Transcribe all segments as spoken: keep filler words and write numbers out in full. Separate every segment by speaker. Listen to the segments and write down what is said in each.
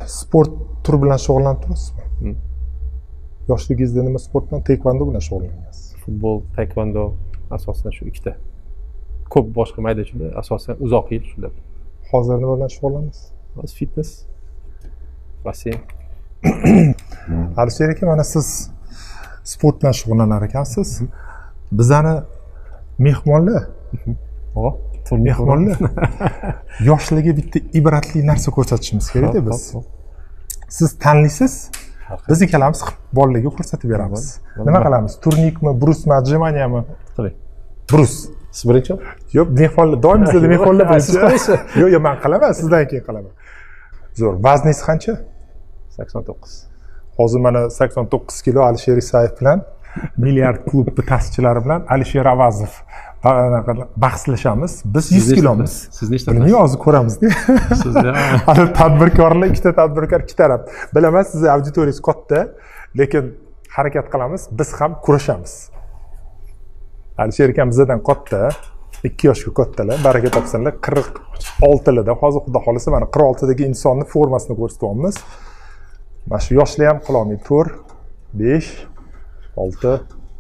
Speaker 1: sport turi bilan shug'ullanib turasizmi? Yoshligingizda nima sport bilan? Taekwondo bilan shug'ullangansiz?
Speaker 2: Futbol, taekwondo asosan shu ikkita. Ko'p boshqa mayda-chuyda, asosan uzoq yil shular.
Speaker 1: Hozir nima bilan shug'ullanasiz?
Speaker 2: Hozir fitness, basseyn.
Speaker 1: Alisher aka, mana siz sport bilan shug'ullanar ekansiz. Bizani mehmonlar,
Speaker 2: O,
Speaker 1: mehmonlar yoshlarga bitta ibratli narsa ko'rsatishimiz kerak-da biz. Siz tanlaysiz, biz ikkalamiz bolalarga ko'rsatib beramiz. Nima qilamiz? Turnikmi, brusmi, отжиманияmi?
Speaker 2: Qiling.
Speaker 1: Brus.
Speaker 2: Siz birinchi?
Speaker 1: Yo'q, mehmonlar, doim bizda mehmonlar birinchi. Yo'q, yo'q, men qilaman, sizdan keyin qilaman. Zo'r. Vazningiz qancha?
Speaker 2: sakson to'qqiz.
Speaker 1: Hozir mana sakson to'qqiz kilo Alisher Isayev bilan Milliard klub ta'sischilari bilan Alisher Avazov bahslashamiz. Biz yuz kilomiz.
Speaker 2: Siz nechta?
Speaker 1: Bilmayman, hozir ko'ramiz-da.
Speaker 2: Sizda
Speaker 1: hali tadbirkorlar, ikkita tadbirkor ikki taraf. Bilaman, sizni auditoriyingiz katta, lekin harakat qilamiz, biz ham kurashamiz. Alisher akam bizdan katta, ikki yoshga kattalar, baraka topsinlar. qirq oltilarda, hozir xudo xolisa mana qirq oltidagi insonni formasini ko'rsatyapmiz. Mana shu yoshlar ham qila olmaydi. to'rt, besh, olti.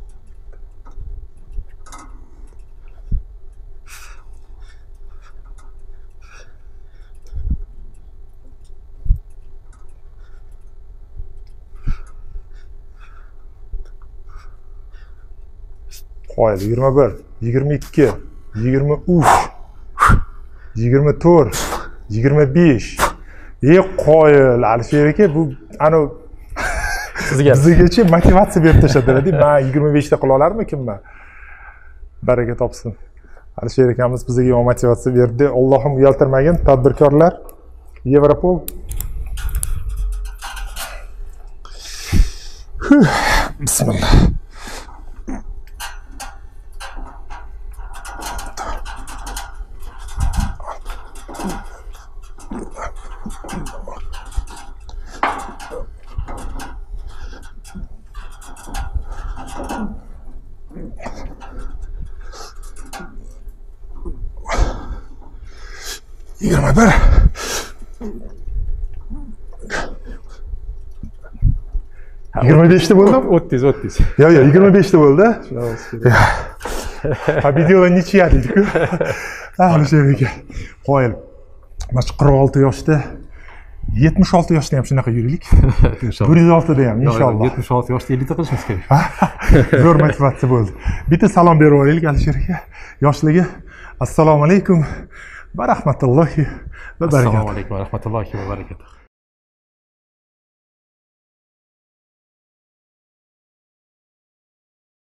Speaker 1: Qoyil, yigirma bir, yigirma ikki, yigirma uch, yigirma to'rt, yigirma besh. Ey qoyil, Alisher aka, bu ana
Speaker 2: sizga
Speaker 1: bizgacha motivatsiya berib tashladi. Men yigirma besh ta qila olarmikinman? Baraka topsin. Alisher akamiz bizga motivatsiya berdi. Allohim uyaltirmagin, tadbirkorlar. Yevropol. Bismillah. yigirma bir. yigirma beshta bo'ldi?
Speaker 2: o'ttiz, o'ttiz.
Speaker 1: Yo'q, yo'q, yigirma beshta bo'ldi. Ha, videoda necha dedik-ku? Alisher aka. Qoyil. Mana shu qirq olti yoshda, yetmish olti yoshda ham shunaqa yuraylik.
Speaker 2: Inshaalloh.
Speaker 1: bir yuz olti da ham inshaalloh.
Speaker 2: yetmish olti yoshda ellik ta qilishimiz kerak.
Speaker 1: Zo'r motivatsiya bo'ldi. Bitta salom berib olaylik Alisher aka. Yoshlarga assalomu alaykum va rahmatullohi va barakatuh.
Speaker 2: Assalomu alaykum va rahmatullohi va barakatuh.